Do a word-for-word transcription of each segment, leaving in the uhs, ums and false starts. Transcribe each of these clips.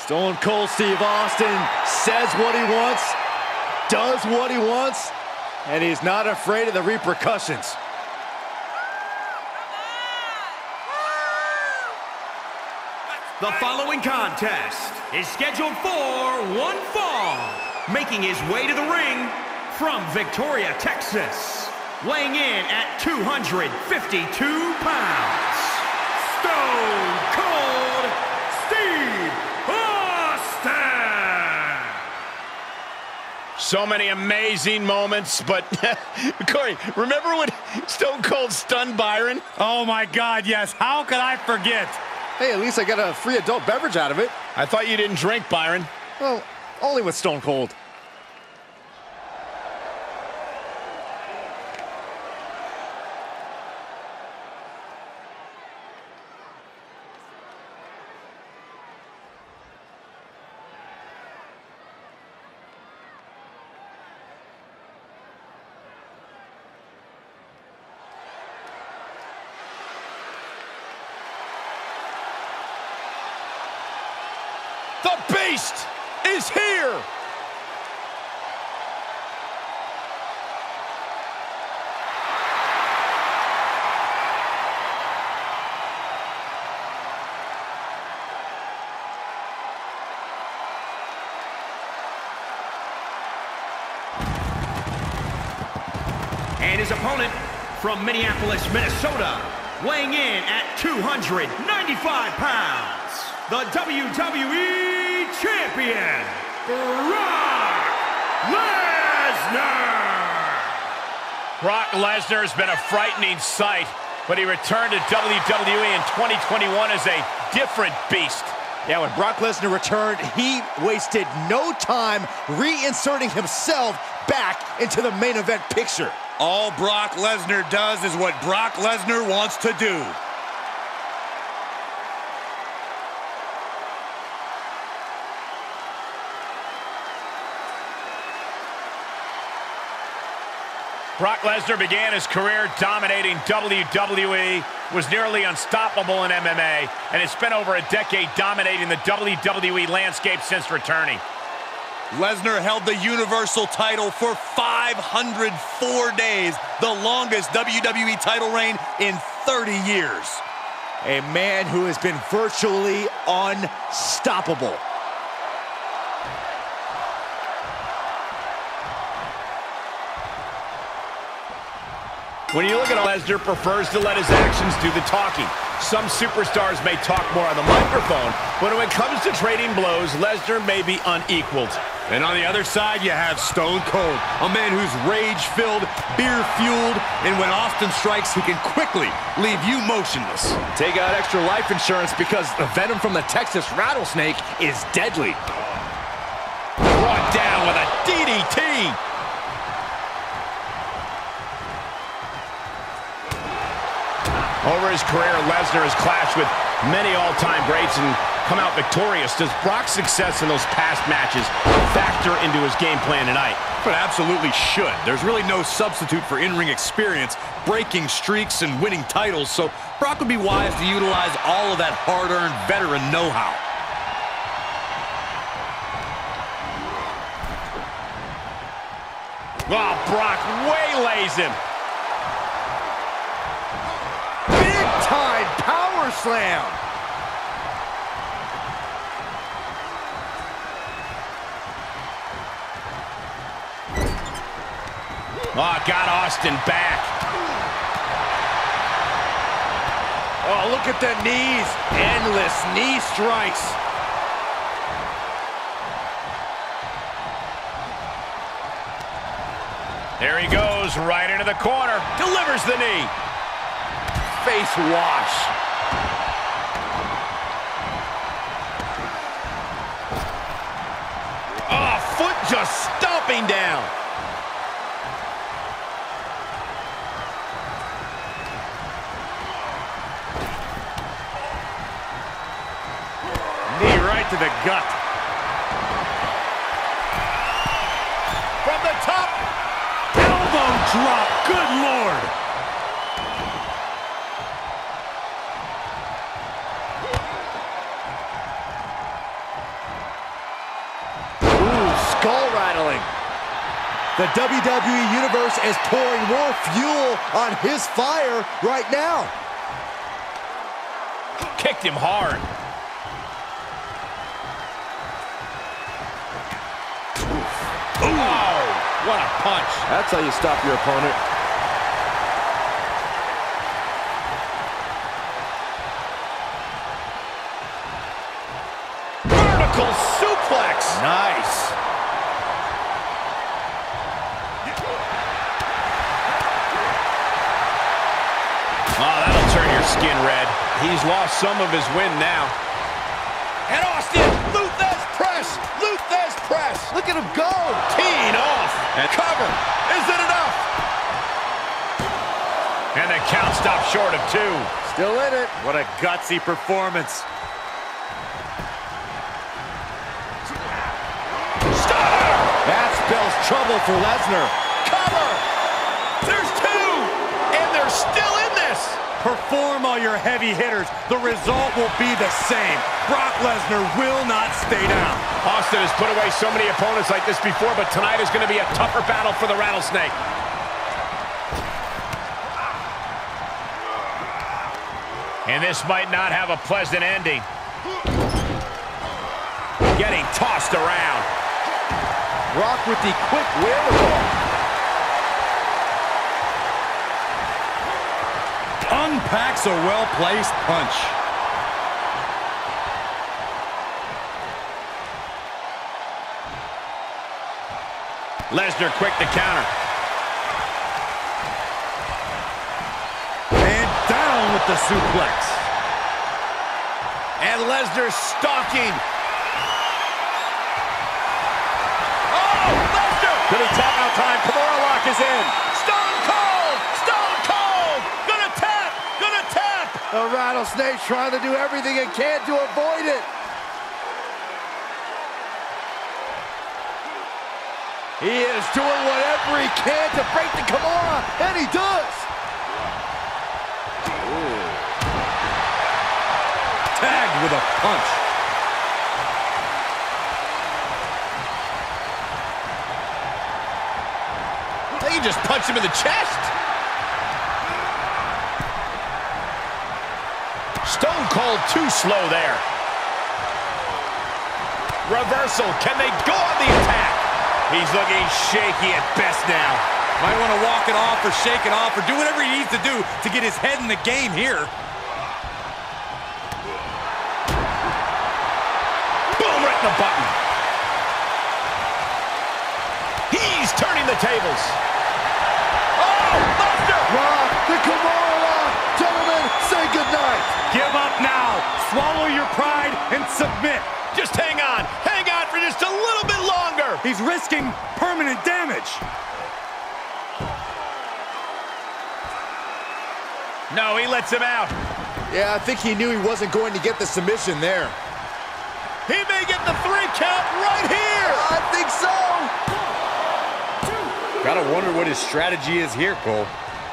Stone Cold Steve Austin says what he wants, does what he wants, and he's not afraid of the repercussions. The following contest is scheduled for one fall. Making his way to the ring from Victoria, Texas, weighing in at two hundred fifty-two pounds, Stone Cold Steve Austin! So many amazing moments, but Corey, remember when Stone Cold stunned Byron? Oh my God, yes. How could I forget? Hey, at least I got a free adult beverage out of it. I thought you didn't drink, Byron. Well, only with Stone Cold. The Beast is here! And his opponent from Minneapolis, Minnesota, weighing in at two hundred ninety-five pounds, the W W E Champion, Brock Lesnar! Brock Lesnar has been a frightening sight, but he returned to W W E in twenty twenty-one as a different beast. Yeah, when Brock Lesnar returned, he wasted no time reinserting himself back into the main event picture. All Brock Lesnar does is what Brock Lesnar wants to do. Brock Lesnar began his career dominating W W E, was nearly unstoppable in M M A, and has spent over a decade dominating the W W E landscape since returning. Lesnar held the Universal title for five hundred four days, the longest W W E title reign in thirty years. A man who has been virtually unstoppable. When you look at Lesnar, prefers to let his actions do the talking. Some superstars may talk more on the microphone, but when it comes to trading blows, Lesnar may be unequaled. And on the other side, you have Stone Cold, a man who's rage-filled, beer-fueled, and when Austin strikes, he can quickly leave you motionless. Take out extra life insurance because the venom from the Texas rattlesnake is deadly. Brought down with a D D T. Over his career, Lesnar has clashed with many all-time greats and come out victorious. Does Brock's success in those past matches factor into his game plan tonight? But absolutely should. There's really no substitute for in-ring experience, breaking streaks, and winning titles, so Brock would be wise to utilize all of that hard-earned veteran know-how. Oh, Brock waylays him. Big-time power slam. Oh, got Austin back. Oh, look at the knees. Endless knee strikes. There he goes, right into the corner. Delivers the knee. Face wash. Oh, foot just stomping down. Knee right to the gut. From the top. Elbow drop. Good Lord. The W W E Universe is pouring more fuel on his fire right now. Kicked him hard. Oh, what a punch. That's how you stop your opponent. Vertical suplex. Nice. Oh, that'll turn your skin red. He's lost some of his wind now. And Austin, Luthez press, Luthez press. Look at him go. Teeing off. And cover. Is it enough? And the count stopped short of two. Still in it. What a gutsy performance. Stunner! That spells trouble for Lesnar. Cover! There's two! And they're still in this! Perform all your heavy hitters. The result will be the same. Brock Lesnar will not stay down. Austin has put away so many opponents like this before, but tonight is going to be a tougher battle for the Rattlesnake. And this might not have a pleasant ending. Getting tossed around. Brock with the quick wherewithal. Unpacks a well-placed punch. Lesnar quick to counter. And down with the suplex. And Lesnar stalking. Good tap out time. Kimura lock is in. Stone Cold! Stone Cold! Gonna tap! Gonna tap! The Rattlesnake trying to do everything it can to avoid it. He is doing whatever he can to break the Kimura, and he does. Ooh. Tagged with a punch. He just punched him in the chest. Stone Cold too slow there. Reversal. Can they go on the attack? He's looking shaky at best now. Might want to walk it off or shake it off or do whatever he needs to do to get his head in the game here. Boom, right in the button. He's turning the tables. Rock, the Kimura lock. Gentlemen, say goodnight. Give up now. Swallow your pride and submit. Just hang on. Hang on for just a little bit longer. He's risking permanent damage. No, he lets him out. Yeah, I think he knew he wasn't going to get the submission there. He may get the three count right here. I think so. Gotta wonder what his strategy is here, Cole.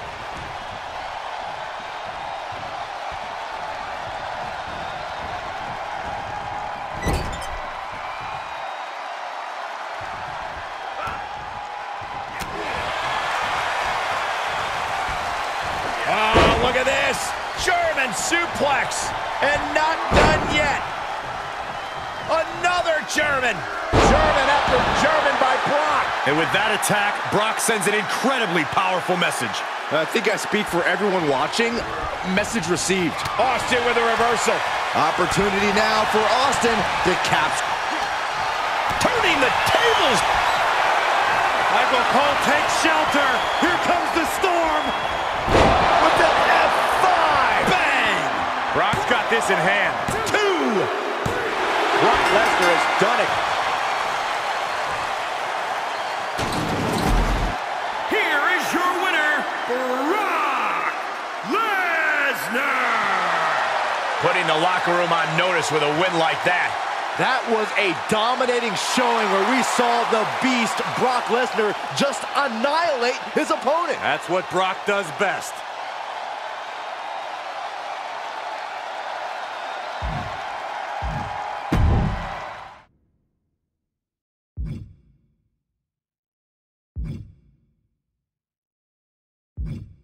Oh, look at this. German suplex. And not done yet. Another German. German after German by Brock. And with that attack, Brock sends an incredibly powerful message. I think I speak for everyone watching. Message received. Austin with a reversal. Opportunity now for Austin to capture. Turning the tables. Michael Cole takes shelter. Here comes the storm. With the F five. Bang! Brock's got this in hand. Two. Brock Lesnar has done it. Here is your winner, Brock Lesnar. Putting the locker room on notice with a win like that. That was a dominating showing where we saw the beast Brock Lesnar just annihilate his opponent. That's what Brock does best. you.